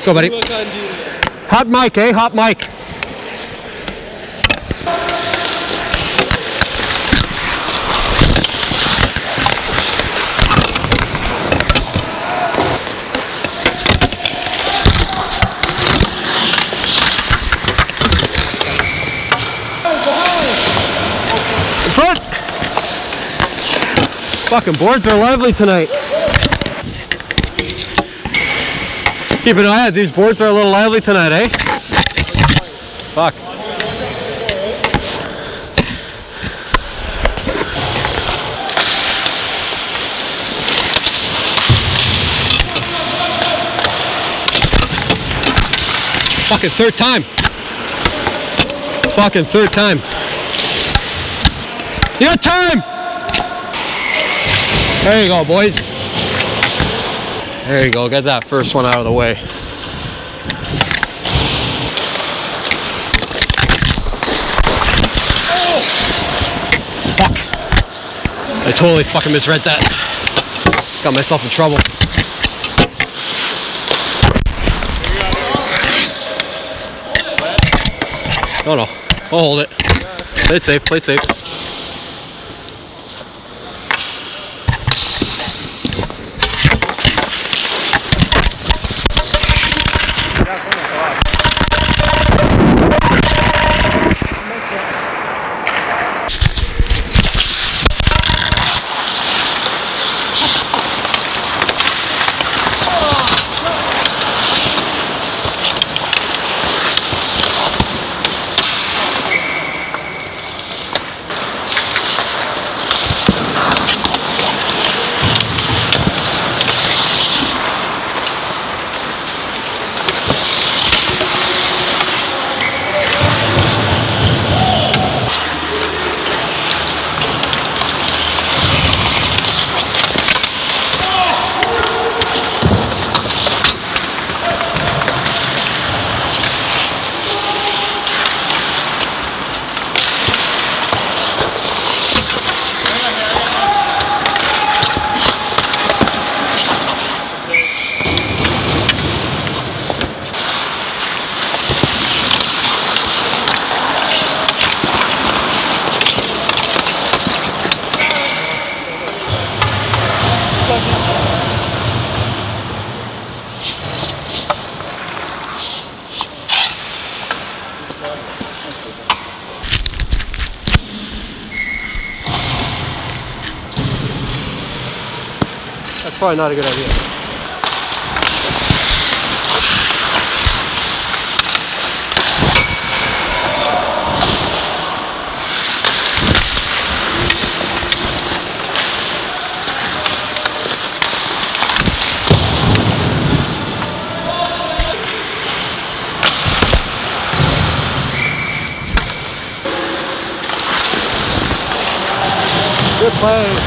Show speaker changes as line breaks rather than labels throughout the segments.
Let's go, buddy. Hot mic, eh? Hot mic. In front. Fucking boards are lively tonight. Keep an eye out, these boards are a little lively tonight, eh? Fuck. Fucking third time. Fucking third time. Your time! There you go, boys. There you go, get that first one out of the way. Oh. Fuck. I totally fucking misread that. Got myself in trouble. No, no, I'll hold it. Play it safe, play it safe. That's probably not a good idea. Good play.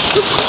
Woo!